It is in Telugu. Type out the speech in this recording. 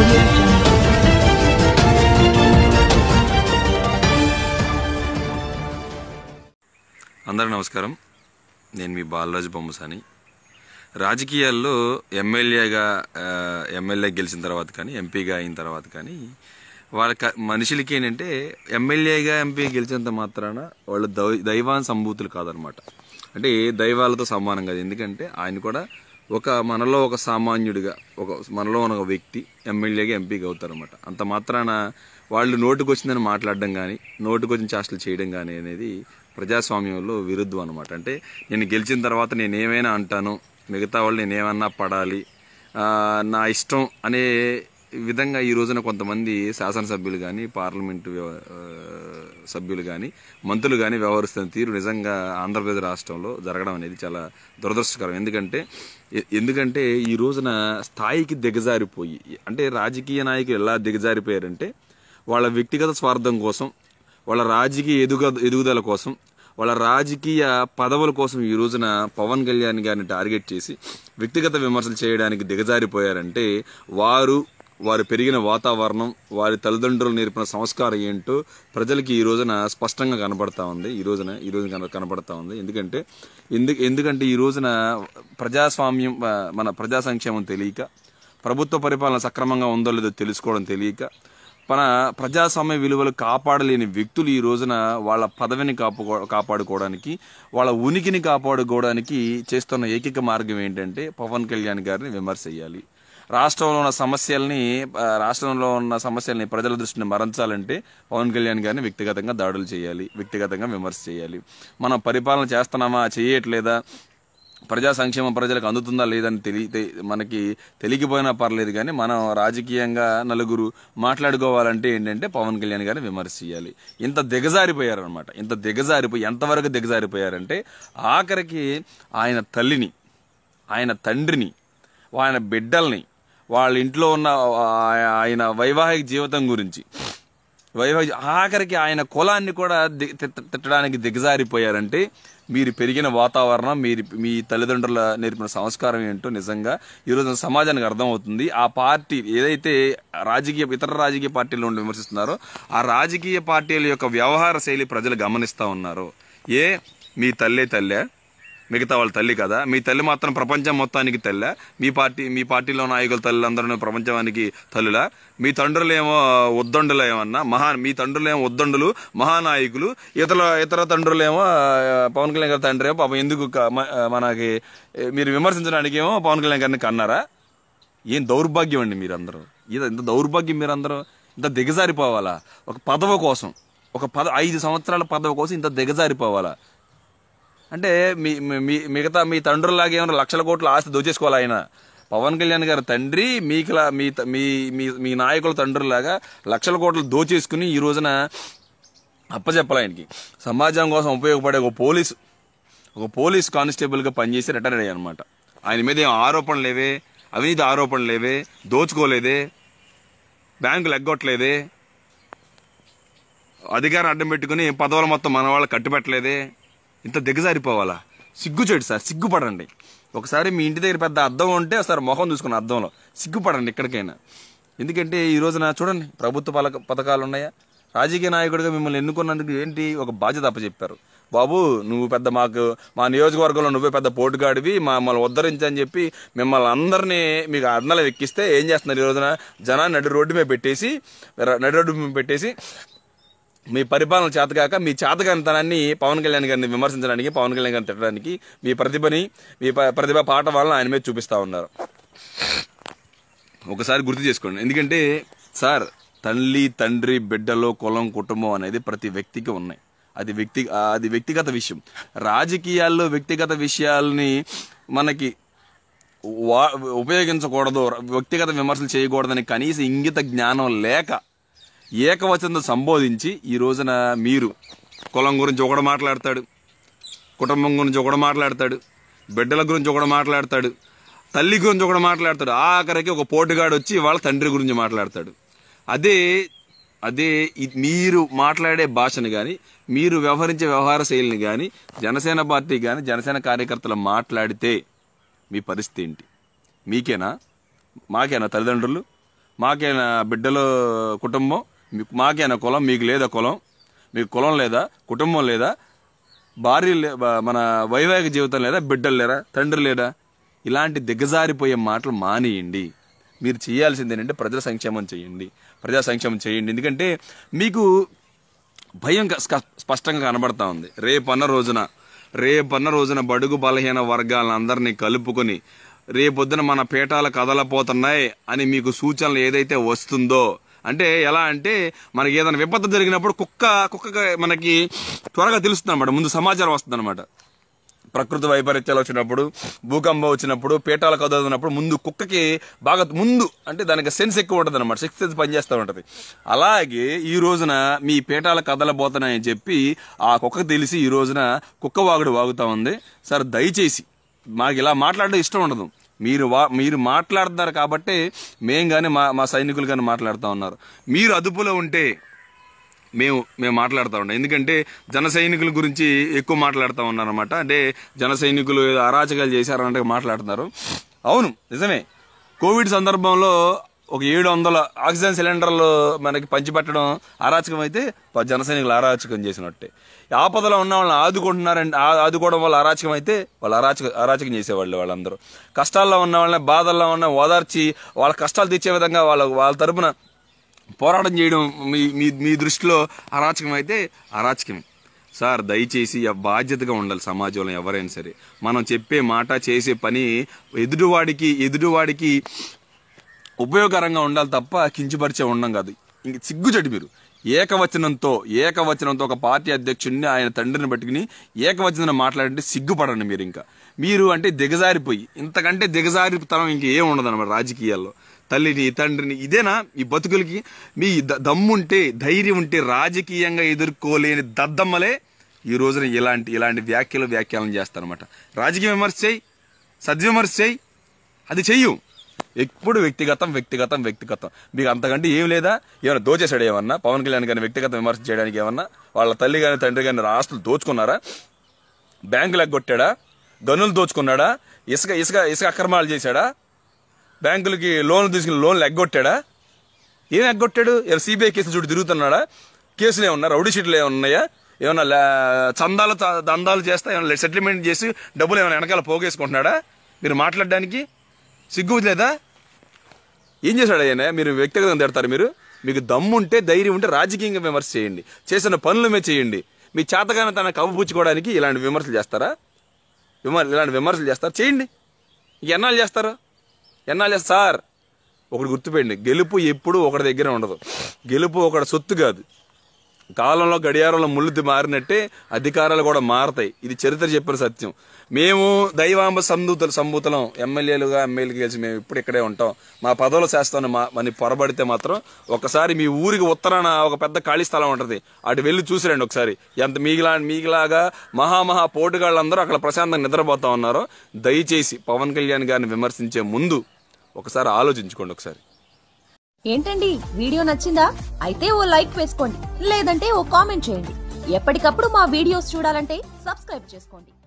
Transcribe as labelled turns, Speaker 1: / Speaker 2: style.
Speaker 1: audio jungle.
Speaker 2: అందరూ నమస్కారం. నేను మీ బాలరాజు బొమ్మసాని. రాజకీయాల్లో ఎమ్మెల్యే గెలిచిన తర్వాత కానీ ఎంపీగా అయిన తర్వాత కానీ వాళ్ళ మనుషులకి ఏంటంటే ఎమ్మెల్యేగా ఎంపీ గెలిచినంత మాత్రాన వాళ్ళు దైవాన్ సంభూతులు కాదనమాట. అంటే దైవాలతో సమానం కాదు. ఎందుకంటే ఆయన కూడా మనలో ఒక సామాన్యుడిగా మనలో ఒక వ్యక్తి ఎమ్మెల్యేగా ఎంపీగా అవుతారనమాట. అంత మాత్రాన వాళ్ళు నోటుకొచ్చిందని మాట్లాడడం కానీ నోటుకొచ్చిన చేష్టలు చేయడం కానీ అనేది ప్రజాస్వామ్యంలో విరుద్ధం అనమాట. అంటే నేను గెలిచిన తర్వాత నేనేమైనా అంటాను, మిగతా వాళ్ళు నేనేమన్నా పడాలి, నా ఇష్టం అనే విధంగా ఈ రోజున కొంతమంది శాసనసభ్యులు కానీ పార్లమెంటు సభ్యులు కానీ మంత్రులు కానీ వ్యవహరిస్తున్న తీరు నిజంగా ఆంధ్రప్రదేశ్ రాష్ట్రంలో జరగడం అనేది చాలా దురదృష్టకరం. ఎందుకంటే ఈ రోజున స్థాయికి దిగజారిపోయి, అంటే రాజకీయ నాయకులు ఎలా దిగజారిపోయారంటే వాళ్ళ వ్యక్తిగత స్వార్థం కోసం, వాళ్ళ రాజకీయ ఎదుగుదల కోసం, వాళ్ళ రాజకీయ పదవుల కోసం ఈ రోజున పవన్ కళ్యాణ్ గారిని టార్గెట్ చేసి వ్యక్తిగత విమర్శలు చేయడానికి దిగజారిపోయారంటే వారు పెరిగిన వాతావరణం, వారి తల్లిదండ్రులు నేర్పిన సంస్కారం ఏంటో ప్రజలకి ఈ రోజున స్పష్టంగా కనబడతా ఉంది. ఈ రోజున కనబడతా ఉంది. ఎందుకంటే ఈ రోజున ప్రజాస్వామ్యం, మన ప్రజా సంక్షేమం తెలియక, ప్రభుత్వ పరిపాలన సక్రమంగా ఉందో లేదో తెలుసుకోవడం తెలియక, ప్రజాస్వామ్య విలువలు కాపాడలేని వ్యక్తులు ఈ రోజున వాళ్ళ పదవిని కాపాడుకోవడానికి, వాళ్ళ ఉనికిని కాపాడుకోవడానికి చేస్తున్న ఏకైక మార్గం ఏంటంటే పవన్ కళ్యాణ్ గారిని విమర్శ చేయాలి. రాష్ట్రంలో ఉన్న సమస్యల్ని ప్రజల దృష్టిని మరల్చాలంటే పవన్ కళ్యాణ్ గారిని వ్యక్తిగతంగా దాడులు చేయాలి, వ్యక్తిగతంగా విమర్శ చేయాలి. మనం పరిపాలన చేస్తున్నామా, చేయట్లేదా, ప్రజా సంక్షేమం ప్రజలకు అందుతుందా లేదని మనకి తెలియకపోయినా పర్లేదు, కానీ మనం రాజకీయంగా నలుగురు మాట్లాడుకోవాలంటే ఏంటంటే పవన్ కళ్యాణ్ గారిని విమర్శ చేయాలి. ఇంత దిగజారిపోయారనమాట. ఎంతవరకు దిగజారిపోయారంటే ఆఖరికి ఆయన తల్లిని, ఆయన తండ్రిని, ఆయన బిడ్డల్ని, వాళ్ళ ఇంట్లో ఉన్న ఆయన వైవాహిక జీవితం గురించి, ఆఖరికి ఆయన కులాన్ని కూడా తిట్టడానికి దిగజారిపోయారంటే మీరు పెరిగిన వాతావరణం, మీ తల్లిదండ్రుల నేర్పిన సంస్కారం ఏంటో నిజంగా ఈరోజు సమాజానికి అర్థమవుతుంది. ఆ పార్టీ ఏదైతే ఇతర రాజకీయ పార్టీలు ఉండి విమర్శిస్తున్నారో ఆ రాజకీయ పార్టీల యొక్క వ్యవహార శైలి ప్రజలు గమనిస్తూ ఉన్నారు. మీ తల్లే మిగతా వాళ్ళ తల్లి కదా, మీ తల్లి మాత్రం ప్రపంచం మొత్తానికి తల్లా, మీ పార్టీలో నాయకుల తల్లులందరూ ప్రపంచానికి తల్లులా, మీ తండ్రులేమో ఉద్దండులు ఏమన్నా మీ తండ్రులేమో ఉద్దండులు మహానాయకులు, ఇతర తండ్రులేమో పవన్ కళ్యాణ్ గారి తండ్రి ఏమో పాపం ఎందుకు మనకి మీరు విమర్శించడానికి ఏమో పవన్ కళ్యాణ్ గారిని కన్నారా? ఏం దౌర్భాగ్యం అండి మీరందరూ, ఇంత దౌర్భాగ్యం మీరందరూ, ఇంత దిగజారిపోవాలా? ఒక పదవి కోసం, 5 సంవత్సరాల పదవి కోసం ఇంత దిగజారిపోవాలా? అంటే మిగతా మీ తండ్రులాగా ఏమైనా లక్షల కోట్ల ఆస్తి దోచేసుకోవాలి ఆయన. పవన్ కళ్యాణ్ గారి తండ్రి మీ నాయకుల తండ్రులాగా లక్షల కోట్లు దోచేసుకుని ఈ రోజున అప్పచెప్పాలి ఆయనకి. సమాజం కోసం ఉపయోగపడే ఒక పోలీస్ కానిస్టేబుల్గా పనిచేసి రిటైర్ అయ్యాయి అనమాట. ఆయన మీద ఏం ఆరోపణలు లేవే, అవినీతి ఆరోపణలు లేవే, దోచుకోలేదే, బ్యాంకులు ఎగ్గొట్టలేదే, అధికారం అడ్డం పెట్టుకుని పదవులు మొత్తం మన వాళ్ళు కట్టుబెట్టలేదే. ఇంత దిగజారిపోవాలా? సిగ్గుచేడు సార్, సిగ్గుపడండి. ఒకసారి మీ ఇంటి దగ్గర పెద్ద అద్దం ఉంటే ఒకసారి మొహం చూసుకున్న అద్దంలో సిగ్గుపడండి ఎక్కడికైనా. ఎందుకంటే ఈ రోజున చూడండి, ప్రభుత్వ పథకాలు ఉన్నాయా? రాజకీయ నాయకుడిగా మిమ్మల్ని ఎన్నుకున్నందుకు ఏంటి ఒక బాధ్యత అప్పచెప్పారు. బాబు నువ్వు పెద్ద మా నియోజకవర్గంలో నువ్వే పెద్ద పోటుగాడివి, మమ్మల్ని ఉద్ధరించని చెప్పి మిమ్మల్ని అందరినీ మీకు అడ్నలు ఎక్కిస్తే ఏం చేస్తున్నారు ఈ రోజున? జనాన్ని నడి రోడ్డు మీద పెట్టేసి మీ పరిపాలన చేతగాక మీ చేతగానితనాన్ని పవన్ కళ్యాణ్ గారిని విమర్శించడానికి, పవన్ కళ్యాణ్ గారిని తిట్టడానికి మీ ప్రతిభ పాట వాళ్ళని ఆయన మీద చూపిస్తూ ఉన్నారు. ఒకసారి గుర్తు చేసుకోండి. ఎందుకంటే సార్, తల్లి, తండ్రి, బిడ్డలో, కులం, కుటుంబం అనేది ప్రతి వ్యక్తికి ఉన్నాయి. అది వ్యక్తిగత విషయం. రాజకీయాల్లో వ్యక్తిగత విషయాల్ని మనకి ఉపయోగించకూడదు, వ్యక్తిగత విమర్శలు చేయకూడదని కనీస ఇంగిత జ్ఞానం లేక ఏకవచనంతో సంబోధించి ఈ రోజున మీరు కులం గురించి ఒకడు మాట్లాడతాడు, కుటుంబం గురించి ఒకడు మాట్లాడతాడు, బిడ్డల గురించి ఒకడు మాట్లాడతాడు, తల్లి గురించి ఒకడు మాట్లాడతాడు, ఆఖరికి ఒక పోటుగాడు వచ్చి వాళ్ళ తండ్రి గురించి మాట్లాడతాడు. అదే మీరు మాట్లాడే భాషను కానీ, మీరు వ్యవహరించే వ్యవహార శైలిని కానీ జనసేన పార్టీ కానీ జనసేన కార్యకర్తలు మాట్లాడితే మీ పరిస్థితి ఏంటి? మీకేనా? మాకేనా తల్లిదండ్రులు? మాకేనా బిడ్డలు కుటుంబం, మాకేనా కులం, మీకు లేదా కులం, మీకు కులం లేదా, కుటుంబం లేదా, భార్య మన వైవాహిక జీవితం లేదా, బిడ్డలు లేరా, తండ్రి లేరా? ఇలాంటి దిగజారిపోయే మాటలు మానేయండి. మీరు చేయాల్సింది ఏంటంటే ప్రజల సంక్షేమం చేయండి, ప్రజా సంక్షేమం చేయండి. ఎందుకంటే మీకు భయం స్పష్టంగా కనబడతా ఉంది. రేపన్న రోజున బడుగు బలహీన వర్గాలందరినీ కలుపుకొని రేపొద్దున మన పీఠాలు కదలపోతున్నాయి అని మీకు సూచనలు ఏదైతే వస్తుందో, అంటే ఎలా అంటే మనకి ఏదైనా విపత్తు జరిగినప్పుడు కుక్క మనకి త్వరగా తెలుస్తుంది అనమాట, ముందు సమాచారం వస్తుంది అనమాట. ప్రకృతి వైపరీత్యాలు వచ్చినప్పుడు, భూకంపం వచ్చినప్పుడు, పీఠాలు కదులుతున్నప్పుడు ముందు కుక్కకి బాగా ముందు అంటే దానికి సెన్స్ ఎక్కువ ఉంటుంది అనమాట, సిక్స్త్ సెన్స్ పనిచేస్తూ ఉంటుంది. అలాగే ఈ రోజున మీ పీఠాలు కదలబోతున్నాయని చెప్పి ఆ కుక్కకి తెలిసి ఈ రోజున కుక్క వాగుడు వాగుతా ఉంది. సార్ దయచేసి మాకు ఇలా మాట్లాడడం ఇష్టం ఉండదు. మీరు మాట్లాడుతున్నారు కాబట్టి మేము కానీ మా సైనికులు కానీ మాట్లాడుతూ ఉన్నారు. మీరు అదుపులో ఉంటే మేము మాట్లాడుతూ ఉంటాం. ఎందుకంటే జన సైనికుల గురించి ఎక్కువ మాట్లాడుతూ ఉన్నారన్నమాట. అంటే జన సైనికులు అరాచకాలు చేశారన్నట్టుగా మాట్లాడుతున్నారు. అవును, నిజమే. కోవిడ్ సందర్భంలో ఒక 700 ఆక్సిజన్ సిలిండర్లు మనకి పంచిపెట్టడం అరాచకం అయితే జన సైనికులు అరాచకం చేసినట్టే. ఆపదలో ఉన్న వాళ్ళని ఆదుకోవడం వల్ల అరాచకం అయితే వాళ్ళు అరాచకం చేసేవాళ్ళు. వాళ్ళందరూ కష్టాల్లో ఉన్న వాళ్ళని, బాధల్లో ఉన్న ఓదార్చి వాళ్ళ కష్టాలు తెచ్చే విధంగా వాళ్ళ తరపున పోరాటం చేయడం మీ దృష్టిలో అరాచకం అయితే అరాచకమే. సార్ దయచేసి బాధ్యతగా ఉండాలి సమాజంలో ఎవరైనా సరే. మనం చెప్పే మాట, చేసే పని ఎదుటివాడికి ఉపయోగకరంగా ఉండాలి తప్ప కించపరిచే ఉండం కాదు. ఇంక సిగ్గుచెట్టు మీరు ఏకవచనంతో ఒక పార్టీ అధ్యక్షుడిని, ఆయన తండ్రిని పట్టుకుని ఏకవచనం మాట్లాడంటే సిగ్గుపడండి మీరు. మీరు అంటే దిగజారిపోయి, ఇంతకంటే దిగజారితనం ఇంకేం ఉండదు అన్నమాట రాజకీయాల్లో. తల్లిని, తండ్రిని, ఇదేనా ఈ బతుకులకి? మీ దమ్ముంటే, ధైర్యం ఉంటే రాజకీయంగా ఎదుర్కోలేని దద్దమ్మలే ఈ రోజున ఇలాంటి వ్యాఖ్యలను చేస్తారనమాట. రాజకీయ విమర్శ చేయి, సద్విమర్శ చేయి, అది చెయ్యు. ఎప్పుడు వ్యక్తిగతం. మీకు అంతకంటే ఏం లేదా? ఏమైనా దోచేసాడు ఏమన్నా? పవన్ కళ్యాణ్ గారిని వ్యక్తిగత విమర్శ చేయడానికి ఏమన్నా? వాళ్ళ తల్లి కానీ తండ్రి కానీ ఆస్తులు దోచుకున్నారా? బ్యాంకులు ఎగ్గొట్టాడా? గనులు దోచుకున్నాడా? ఇసుక అక్రమాలు చేశాడా? బ్యాంకులకి లోన్లు తీసుకుని లోన్లు ఎగ్గొట్టాడా? ఏం ఎగ్గొట్టాడు? సిబిఐ కేసులు చుట్టూ తిరుగుతున్నాడా? కేసులు ఏమన్నా? రౌడీ షీట్లు ఏమన్నాయా? ఏమన్నా దందాలు చేస్తా ఏమన్నా సెటిల్మెంట్ చేసి డబ్బులు ఏమైనా వెనకాల పోగేసుకుంటున్నాడా? మీరు మాట్లాడడానికి సిగ్గు లేదా? ఏం చేశాడు ఆయన? మీరు వ్యక్తిగతంగా తిడతారు. మీకు దమ్ముంటే, ధైర్యం ఉంటే రాజకీయంగా విమర్శ చేయండి, చేసిన పనులు మీద చేయండి. మీ చేతగానే తన కవ్వుపుచ్చుకోవడానికి ఇలాంటి విమర్శలు చేస్తారా? చేయండి. ఎన్నాళ్ళు చేస్తారు? సార్ ఒకటి గుర్తుపెట్టండి, గెలుపు ఎప్పుడు ఒకటి దగ్గర ఉండదు. గెలుపు ఒకటి సొత్తు కాదు. కాలంలో గడియారంలో ముళ్ళు మారినట్టే అధికారాలు కూడా మారతాయి. ఇది చరిత్ర చెప్పిన సత్యం. మేము దైవాంబ సంభూతలం ఎమ్మెల్యేలుగా కలిసి మేము ఇప్పుడు ఇక్కడే ఉంటాం. మా పదవుల శాస్త్రాన్ని మన పొరబడితే మాత్రం ఒకసారి మీ ఊరికి ఉత్తరాన ఒక పెద్ద ఖాళీ స్థలం ఉంటుంది, అటు వెళ్ళి చూసిరండి ఒకసారి. ఎంత మీకులాగా మహా పోటుగాళ్ళందరూ అక్కడ ప్రశాంతంగా నిద్రపోతా ఉన్నారో. దయచేసి పవన్ కళ్యాణ్ గారిని విమర్శించే ముందు ఒకసారి ఆలోచించుకోండి. ఒకసారి
Speaker 1: ఏంటండి, వీడియో నచ్చిందా? అయితే ఓ లైక్ వేసుకోండి, లేదంటే ఓ కామెంట్ చేయండి. ఎప్పటికప్పుడు మా వీడియోస్ చూడాలంటే సబ్స్క్రైబ్ చేసుకోండి.